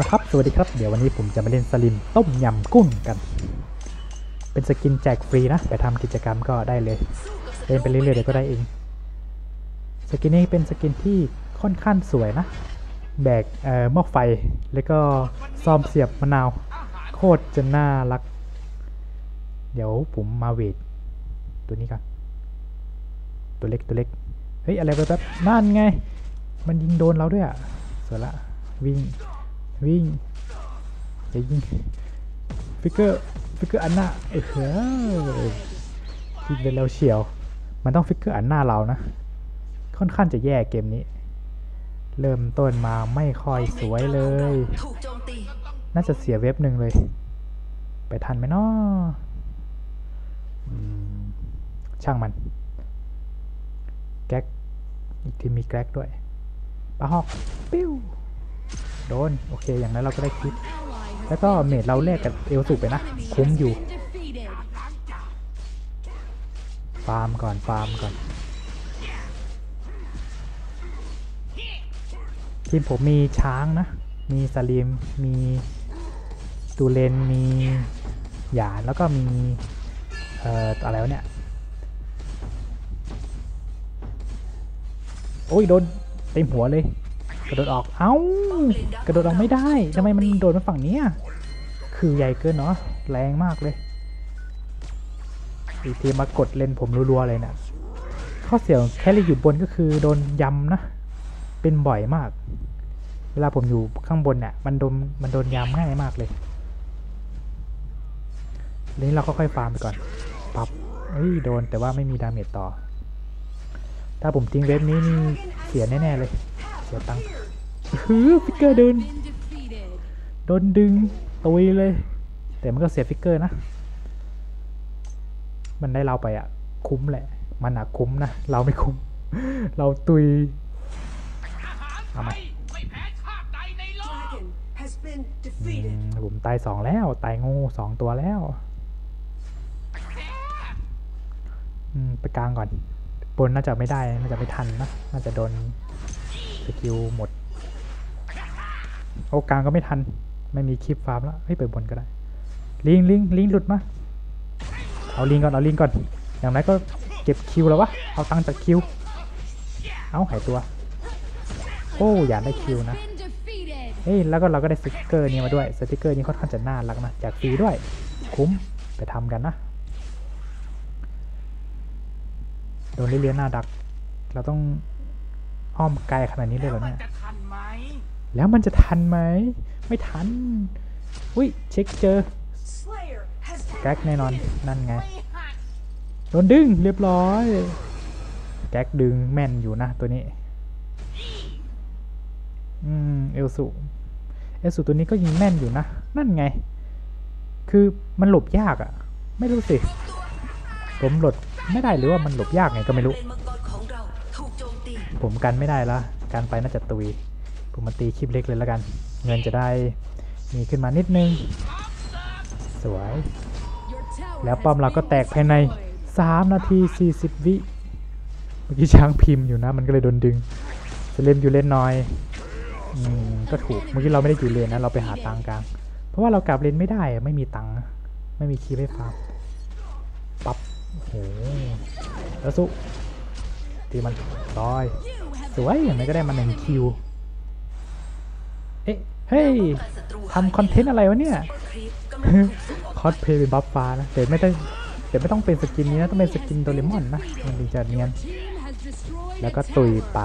ครับสวัสดีครับเดี๋ยววันนี้ผมจะมาเล่นสลิมต้มยำกุ้งกันเป็นสกินแจกฟรีนะไปทำกิจกรรมก็ได้เลยเล่นไปเรื่อยๆเดี๋ยวก็ได้เองสกินนี้เป็นสกินที่ค่อนข้างสวยนะแบกหม้อไฟแล้วก็ซ่อมเสียบมะนาวโคตรจะน่ารักเดี๋ยวผมมาเวทตัวนี้กันตัวเล็กเฮ้ยอะไรแบบนั่นไงมันยิงโดนเราด้วยอ่ะสวยละวิ่งจะยิงฟิกเกอร์อันหน้ายิงไปแล้วเฉียวมันต้องฟิกเกอร์อันหน้าเรานะค่อนข้างจะแย่เกมนี้เริ่มต้นมาไม่ค่อยสวยเลยน่าจะเสียเว็บหนึ่งเลยไปทันไหมนาะช่างมันแก๊กอีกทีมีแก๊กด้วยปะฮอกปิ้วโดนโอเคอย่างนั้นเราก็ได้คลิปแล้วก็เมจเราแลกกับเอลสูไปนะคุ้มอยู่ฟาร์มก่อนทีมผมมีช้างนะมีสลิมมีตูเลนมีหยาดแล้วก็มีอะไรวะเนี่ยโอ้ยโดนเต็มหัวเลยกระโดดออกกระโดดออกไม่ได้ทำไมมันโดนมาฝั่งนี้คือใหญ่เกินเนาะแรงมากเลยอีกทีมากดเล่นผมรัวๆเลยนะข้อเสียแค่เลยอยู่บนก็คือโดนยำนะเป็นบ่อยมากเวลาผมอยู่ข้างบนเนี่ยมันโดนยำง่ายมากเลยนี้เราก็ค่อยฟาร์มไปก่อนปั๊บโดนแต่ว่าไม่มีดาเมจต่อถ้าผมทิ้งเว็บนี้นี่เสียแน่ๆเลยเสียตังค์ฟิกเกอร์โดนดึงตุยเลยแต่มันก็เสียฟิกเกอร์นะมันได้เราไปคุ้มแหละมันคุ้มนะเราไม่คุ้มเราตุยเอาไหมผมตาย2แล้วตายงู2ตัวแล้วไปกลางก่อนบนน่าจะไม่ได้น่าจะไม่ทันนะน่าจะโดนสกิลหมดโอ้กลางก็ไม่ทันไม่มีคลิปฟาร์มแล้วเปิดบนก็ได้ลิงหลุดมาเอาลิงก่อนอย่างไรก็เก็บคิวแล้ววะเอาตังค์จากคิวเอาหายตัวโอ้อยากได้คิวนะแล้วก็เราก็ได้สติ๊กเกอร์นี้มาด้วยสติ๊กเกอร์นี้ค่อนข้างจะน่ารักนะจากฟรีด้วยคุ้มไปทำกันนะโดนเลียนหน้าดักเราต้องอ้อมไกลขนาดนี้เลยเหรอเนี่ยแล้วมันจะทันไหมไม่ทันอุ้ยเช็คเจอแก๊กแน่นอนนั่นไงโดนดึงเรียบร้อยแก๊กดึงแม่นอยู่นะตัวนี้เอลสูตัวนี้ก็ยิงแม่นอยู่นะนั่นไงคือมันหลบยากไม่รู้สิผมหลบไม่ได้หรือว่ามันหลบยากไงก็ไม่รู้ผมกันไม่ได้ละกันไปน่าจะตุยผมมาตีคลิปเล็กเลยแล้วกันเงินจะได้มีขึ้นมานิดนึงสวยแล้วป้อมเราก็แตกภายใน3 นาที 40 วิเมื่อกี้ช้างพิมพ์อยู่นะมันก็เลยโดนดึงจะเล่นอยู่เล่นน้อยก็ถูกเมื่อกี้เราไม่ได้อยู่เลนนะเราไปหาตังกลางเพราะว่าเรากลับเลนไม่ได้ไม่มีตังไม่มีคีย์ให้ฟาร์มปั๊บโอ้โหแล้วสู้ตีมันร้อยสวยอย่างไรก็ได้มา1 คิวเฮ้ยทำคอนเทนต์อะไรวะเนี่ยคอสเพย์เป็นบัฟฟ้านะแต่ไม่ต้องเป็นสกินนี้นะต้องเป็นสกินโดเรมอนนะมันถึงจะเนียนแล้วก็ตุยไป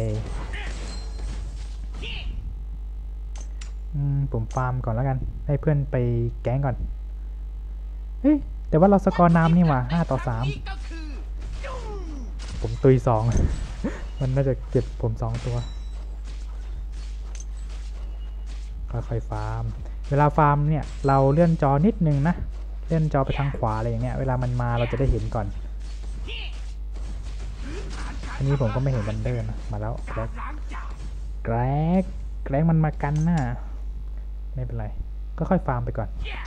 ผมฟาร์มก่อนแล้วกันให้เพื่อนไปแก๊งก่อนแต่ว่าเราสกอร์น้ำนี่หว่า5-3ผมตุย2 มันน่าจะเก็บผม2 ตัวค่อยๆฟาร์มเวลาฟาร์มเนี่ยเราเลื่อนจอนิดนึงนะเลื่อนจอไปทางขวาอะไรอย่างเงี้ยเวลามันมาเราจะได้เห็นก่อนอันนี้ผมก็ไม่เห็นบันเดอร์นะมาแล้วแกรกมันมากันนะไม่เป็นไรก็ค่อยฟาร์มไปก่อน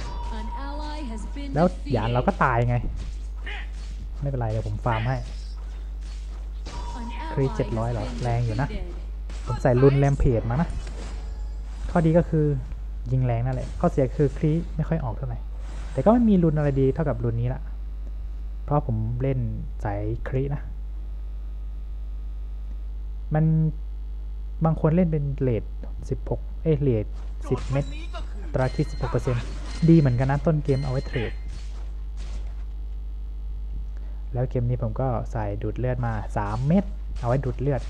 แล้วหยานเราก็ตายไงไม่เป็นไรเดี๋ยวผมฟาร์มให้ครี700เหรอแรงอยู่นะผมใส่รุนแรมเพจมานะข้อดีก็คือยิงแรงนั่นแหละข้อเสียคือคลีไม่ค่อยออกเท่าไหร่แต่ก็ไม่มีรุนอะไรดีเท่ากับรุนนี้ละเพราะผมเล่นสายคลีนะมันบางคนเล่นเป็นเรท16เรท10 เม็ดตราคิด 16% ดีเหมือนกันนะต้นเกมเอาไว้เทรดแล้วเกมนี้ผมก็ใส่ดูดเลือดมา3 เม็ดเอาไว้ดูดเลือด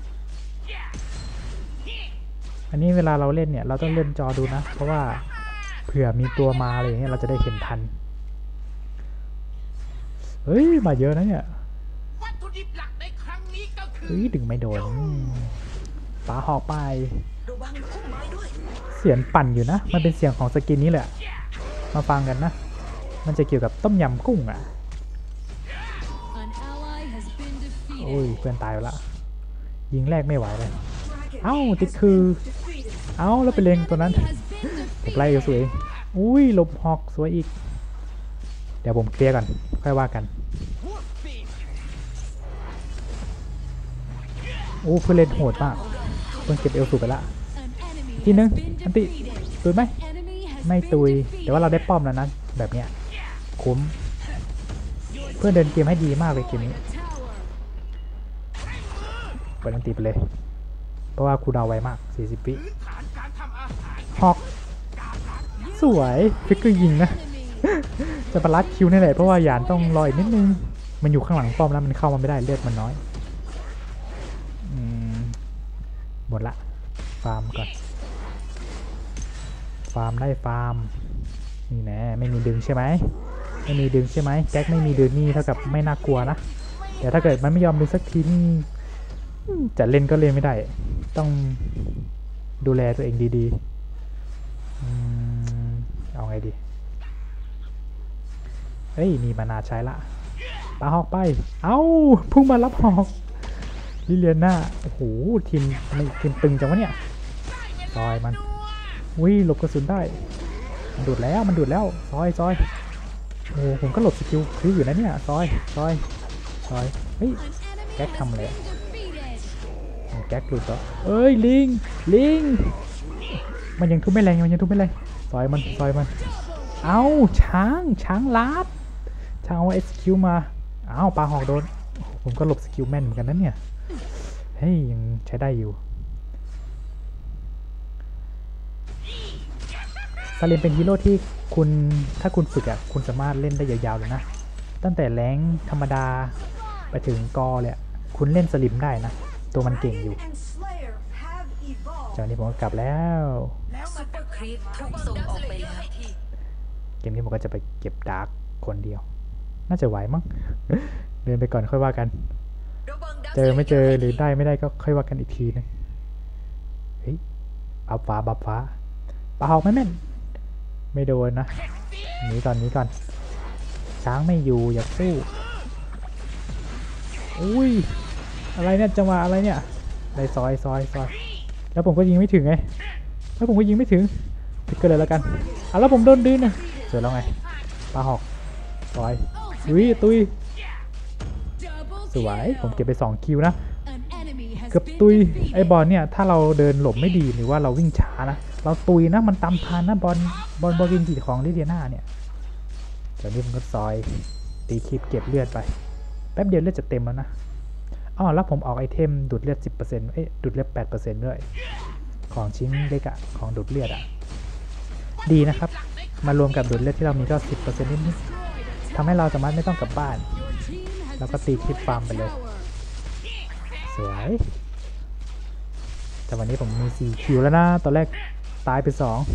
อันนี้เวลาเราเล่นเนี่ยเราต้องเลื่อนจอดูนะเพราะว่าเผื่อมีตัวมาอะไรอย่างเงี้ยเราจะได้เห็นทันเฮ้ยมาเยอะนะเนี่ยเฮ้ยดึงไม่โดนปาหอกไปเสียงปั่นอยู่นะมันเป็นเสียงของสกินนี้แหละมาฟังกันนะมันจะเกี่ยวกับต้มยำกุ้งอ่ะโอ้ยเพื่อนตายไปละยิงแรกไม่ไหวเลยเอ้าติดคือเอ้าแล้วไปเล็งตัวนั้นผมไล่ก็สวยอุ้ยหลบหอกสวยอีกเดี๋ยวผมเคลียร์ก่อนค่อยว่ากันโอ้เพื่อนเล่นโหดมากเพื่อนเก็บเอลสูไปละทีนึงอันติตุยไหมไม่ตุยแต่ว่าเราได้ป้อมแล้วนะแบบเนี้ยคุ้มเพื่อนเดินเกมให้ดีมากเลยเกมนี้เปิดอันติไปเลยเพราะว่าคูลดาวน์ไวมาก40 วิฮอกสวยฟิกเกอร์ยิงนะจะประลัดคิวนี่แหละเพราะว่าหยานต้องรออีกนิดนึงมันอยู่ข้างหลังป้อมแล้วมันเข้ามาไม่ได้เลือดมันน้อยหมดละฟาร์มก่อนฟาร์มได้ฟาร์มนี่แน่ไม่มีดึงใช่ไหมไม่มีดึงใช่ไหมแก๊กไม่มีดึงนี่เท่ากับไม่น่ากลัวนะแต่ถ้าเกิดมันไม่ยอมดึงสักทีนี่จะเล่นก็เล่นไม่ได้ต้องดูแลตัวเองดีๆเอาไงดีเฮ้ยมีมานาใช้ละปาหอกไปเอ้าพุ่งมารับหอกลิเลียน่าโอ้โหทีมตึงจังวะเนี่ยซอยมันวิ่งหลบกระสุนได้มันดูดแล้วซอยโอ้ผมก็หลบสกิลคืออยู่นะเนี่ยซอยเฮ้ยแก๊กทำอะไรแก๊กหลุดแล้วเอ้ยลิงมันยังทุบไม่แรงซอยมันเอ้าช้างลัดช้างเอาเอสคิวมาเอ้าปาหอกโดนผมก็หลบสกิลแม่นเหมือนกันนั่นเนี่ยเฮ้ยยังใช้ได้อยู่ซาเลมเป็นฮีโร่ที่คุณถ้าคุณฝึกอ่ะคุณสามารถเล่นได้ยาวๆเลยนะตั้งแต่แรงธรรมดาไปถึงกอเลยคุณเล่นสลิมได้นะตัวมันเก่งอยู่จากนี้ผมก็กลับแล้วเกมนี้ผมก็จะไปเก็บดาร์กคนเดียวน่าจะไหวมั้ง เดินไปก่อนค่อยว่ากันเจอไม่เจอหรือได้ไม่ได้ก็ค่อยว่ากันอีกทีนึงเฮ้ยบัฟฟ้าปาหอกไม่แม่นไม่โดนนะหนีก่อนช้างไม่อยู่อยากสู้อุ้ยอะไรเนี่ยจังหวะอะไรเนี่ยได้ซอยแล้วผมก็ยิงไม่ถึงไงพิกเกอร์เลยแล้วกันแล้วผมโดนดื้อนะเสร็จแล้วไงปาหอกซอยตุยสวยผมเก็บไป2 คิวนะเกือบตุยไอ้บอลเนี่ยถ้าเราเดินหลบไม่ดีหรือว่าเราวิ่งช้านะเราตุยนะมันตามทันนะบอลวินจีของลิเดียนาเนี่ยจากนี้ผมก็ซอยตีคลิปเก็บเลือดไปแป๊บเดียวเลือดจะเต็มแล้วนะแล้วผมออกไอเทมดูดเลือด 10% ดูดเลือด 8% ด้วยของชิ้นเล็กอะของดูดเลือดอะดีนะครับมารวมกับดูดเลือดที่เรามีก็ 10% นิดๆทำให้เราสามารถไม่ต้องกลับบ้านแล้วก็ตีคลิปฟาร์มไปเลยสวยแต่วันนี้ผมมี4 คิวแล้วนะตอนแรกตายไป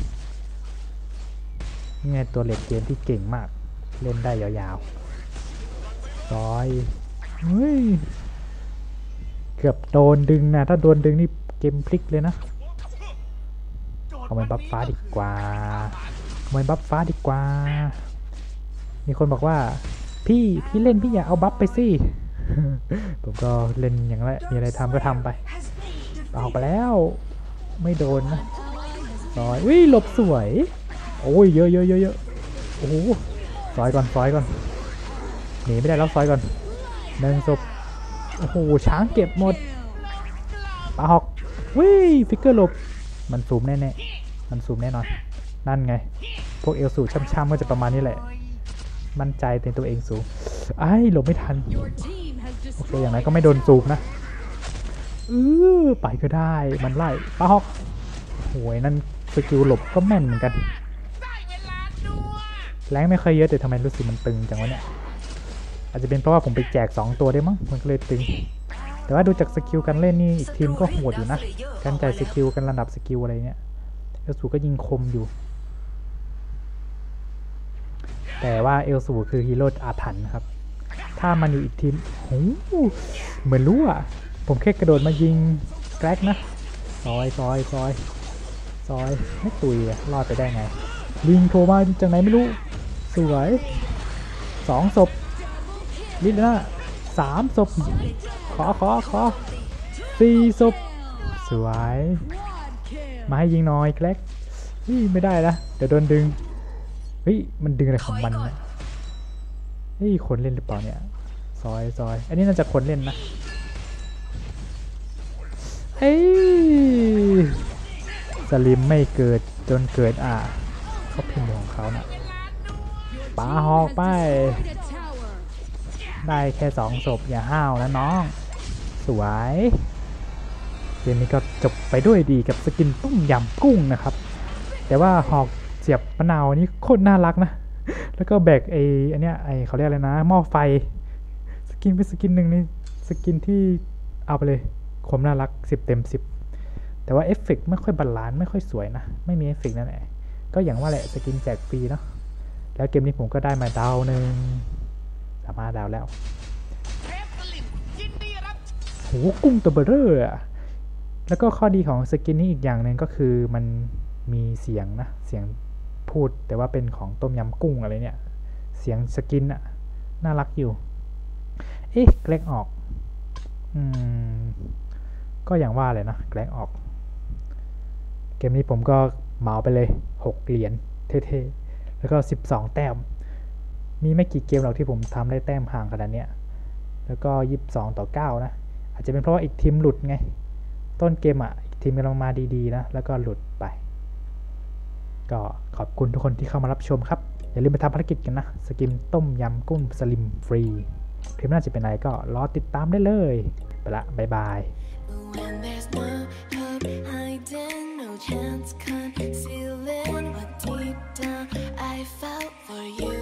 2นี่ไงตัวเล็กเกมที่เก่งมากเล่นได้ยาวๆซอยเฮ้ยเกือบโดนดึงนะถ้าโดนดึงนี่เกมพลิกเลยนะเอาไปบัฟฟ้าดีกว่ามีคนบอกว่าพี่เล่นพี่อย่าเอาบัฟไปสิ ผมก็เล่นอย่างไรมีอะไรทำก็ทำไปออกไปแล้วไม่โดนนะซอยหลบสวยโอ้ยเยอะโอ้โหซอยก่อนหนีไม่ได้แล้วซอยก่อน1 ศพโอ้โหช้างเก็บหมดปาหอกฟิกเกอร์หลบมันซูมแน่นอนนั่นไงพวกเอลสูช่ำๆก็จะประมาณนี้แหละมั่นใจในตัวเองสูงไอ้หลบไม่ทันโอเคอย่างไรก็ไม่โดนซูมนะไปก็ได้มันไล่ป้าฮอกโหยนั่นสกิลหลบก็แม่นเหมือนกันแรงไม่ค่อยเยอะแต่ทำไมรู้สึกมันตึงจังวะเนี่ยอาจจะเป็นเพราะว่าผมไปแจก2ตัวได้มั้งมันก็เลยตึงแต่ว่าดูจากสกิลการเล่นนี่อีกทีมก็โหดอยู่นะการจ่ายสกิลกันระดับสกิลอะไรเนี่ยเอลสูก็ยิงคมอยู่แต่ว่าเอลสูคือฮีโร่อาถรรพ์ครับถ้ามันอยู่อีกทีมโอ้เหมือนรู้อ่ะผมแค่กระโดดมายิงแกร็กนะซอยไม่ตุยอะรอดไปได้ไงลิงโทรมาจากไหนไม่รู้สวย2 ศพลิลนะ3 ศพขอ4 ศพสวยมาให้ยิงน้อยแกร็กไม่ได้นะเดี๋ยวโดนดึงมันดึงอะไรของมันเนี่ยคนเล่นหรือเปล่าเนี่ยซอยอันนี้น่าจะคนเล่นนะสลิมไม่เกิดจนเกิดเขาพิมพ์ของเขานะปาหอกไปได้แค่2 ศพอย่าห้าวนะน้องสวยเกมนี้ก็จบไปด้วยดีกับสกินต้มยำกุ้งนะครับแต่ว่าหอกเสียบมะนาวนี่โคตรน่ารักนะแล้วก็แบกอันเนี้ยเขาเรียกอะไรนะหม้อไฟสกินเป็นสกินหนึ่งนี่สกินที่เอาไปเลยความน่ารัก10 เต็ม 10แต่ว่าเอฟเฟกต์ไม่ค่อยบาลานซ์ไม่ค่อยสวยนะไม่มีเอฟเฟกต์นั่นแหละก็อย่างว่าแหละสกินแจกฟรีเนาะแล้วเกมนี้ผมก็ได้มาดาวหนึ่งสามารถดาวแล้วโหกุ้งตัวเบอร์เรอร์แล้วก็ข้อดีของสกินนี้อีกอย่างหนึ่งก็คือมันมีเสียงนะเสียงพูดแต่ว่าเป็นของต้มยำกุ้งอะไรเนี่ยเสียงสกินน่ารักอยู่แกลกออกก็อย่างว่าเลยนะแกลกออกเกมนี้ผมก็เหมาไปเลย6 เหรียญเท่ๆแล้วก็12 แต้มมีไม่กี่เกมหรอกที่ผมทำได้แต้มห่างขนาดนี้แล้วก็22-9นะอาจจะเป็นเพราะว่าอีกทีมหลุดไงต้นเกมอีกทีมกำลังมาดีๆนะแล้วก็หลุดไปก็ขอบคุณทุกคนที่เข้ามารับชมครับอย่าลืมไปทำภารกิจกันนะสกินต้มยำกุ้งสลิมฟรีคลิปหน้าจะเป็นอะไรก็รอติดตามได้เลยไปละบ๊ายบายchance concealing what deep down I felt for you